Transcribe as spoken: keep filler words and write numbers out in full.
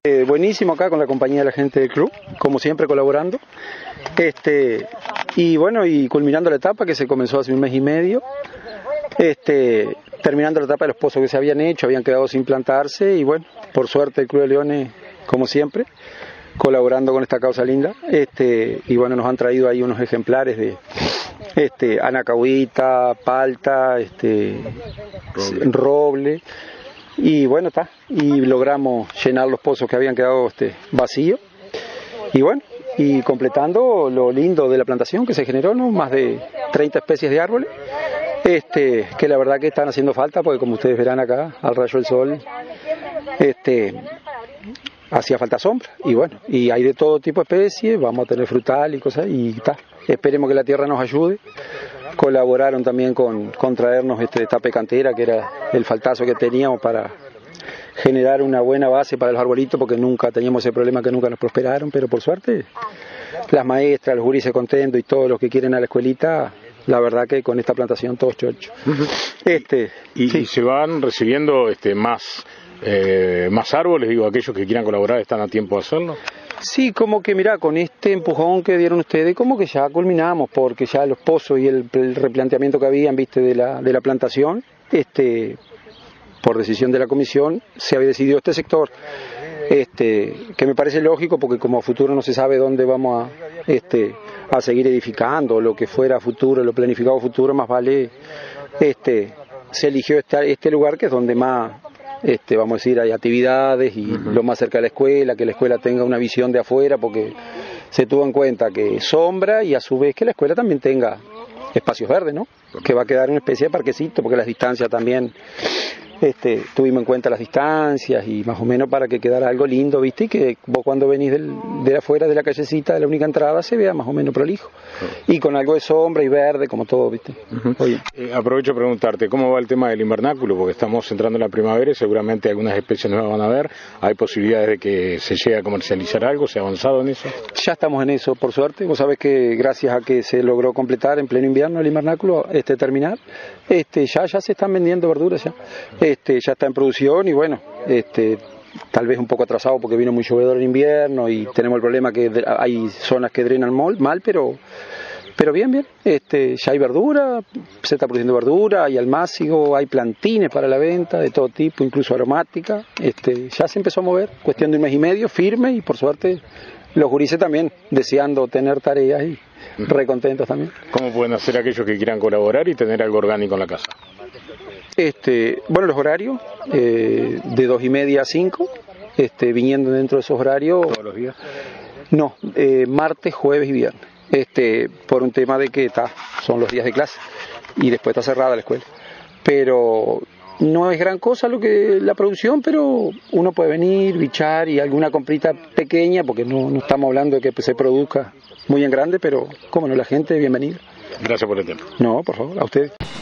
Eh, buenísimo acá con la compañía de la gente del club, como siempre colaborando. Este, y bueno, y culminando la etapa que se comenzó hace un mes y medio, este, terminando la etapa de los pozos que se habían hecho, habían quedado sin plantarse, y bueno, por suerte el Club de Leones, como siempre, colaborando con esta causa linda, este, y bueno, nos han traído ahí unos ejemplares de este, anacahuita, palta, este, roble. roble y bueno, está, y logramos llenar los pozos que habían quedado este, vacíos, y bueno, y completando lo lindo de la plantación que se generó, ¿no? Más de treinta especies de árboles, este, que la verdad que están haciendo falta, porque como ustedes verán acá, al rayo del sol, este, hacía falta sombra, y bueno, y hay de todo tipo de especies, vamos a tener frutal y cosas, y está, esperemos que la tierra nos ayude. Colaboraron también con, con traernos este tape cantera, que era el faltazo que teníamos para generar una buena base para los arbolitos, porque nunca teníamos ese problema, que nunca nos prosperaron, pero por suerte las maestras, los gurises contentos y todos los que quieren a la escuelita, la verdad que con esta plantación todos chochos. Uh-huh. este, y, sí. y se van recibiendo este más eh, más árboles, digo, aquellos que quieran colaborar están a tiempo de hacerlo. Sí, como que mira, con este empujón que dieron ustedes, como que ya culminamos, porque ya los pozos y el, el replanteamiento que habían, viste, de la, de la plantación, este, por decisión de la comisión, se había decidido este sector, este, que me parece lógico, porque como a futuro no se sabe dónde vamos a, este, a seguir edificando, lo que fuera futuro, lo planificado futuro, más vale, este, se eligió este, este lugar que es donde más, Este, vamos a decir, hay actividades y uh-huh. lo más cerca de la escuela, que la escuela tenga una visión de afuera, porque se tuvo en cuenta que sombra y a su vez que la escuela también tenga espacios verdes, ¿no? Que va a quedar una especie de parquecito, porque las distancias también, este, tuvimos en cuenta las distancias y más o menos para que quedara algo lindo, ¿viste? Y que vos cuando venís del, de afuera de la callecita, de la única entrada, se vea más o menos prolijo. Uh-huh. Y con algo de sombra y verde, como todo, ¿viste? Uh-huh. Oye, eh, aprovecho a preguntarte, ¿cómo va el tema del invernáculo? Porque estamos entrando en la primavera y seguramente algunas especies nuevas van a haber. ¿Hay posibilidades de que se llegue a comercializar algo? ¿Se ha avanzado en eso? Ya estamos en eso, por suerte. Vos sabés que gracias a que se logró completar en pleno invierno el invernáculo, este terminar, este, ya, ya se están vendiendo verduras ya. Este, ya está en producción y bueno, este, tal vez un poco atrasado porque vino muy llovedor el invierno y tenemos el problema que hay zonas que drenan mal, mal pero, pero bien, bien, este, ya hay verdura, se está produciendo verdura, hay almácigo, hay plantines para la venta de todo tipo, incluso aromática, este, ya se empezó a mover, cuestión de un mes y medio, firme, y por suerte los gurises también, deseando tener tareas y recontentos también. ¿Cómo pueden hacer aquellos que quieran colaborar y tener algo orgánico en la casa? Este, bueno, los horarios, eh, de dos y media a cinco, este, viniendo dentro de esos horarios. ¿Todos los días? No, eh, martes, jueves y viernes, este, por un tema de que ta, son los días de clase y después está cerrada la escuela. Pero no es gran cosa lo que la producción, pero uno puede venir, bichar y alguna comprita pequeña, porque no, no estamos hablando de que se produzca muy en grande, pero como no, la gente, bienvenida. Gracias por el tiempo. No, por favor, a ustedes.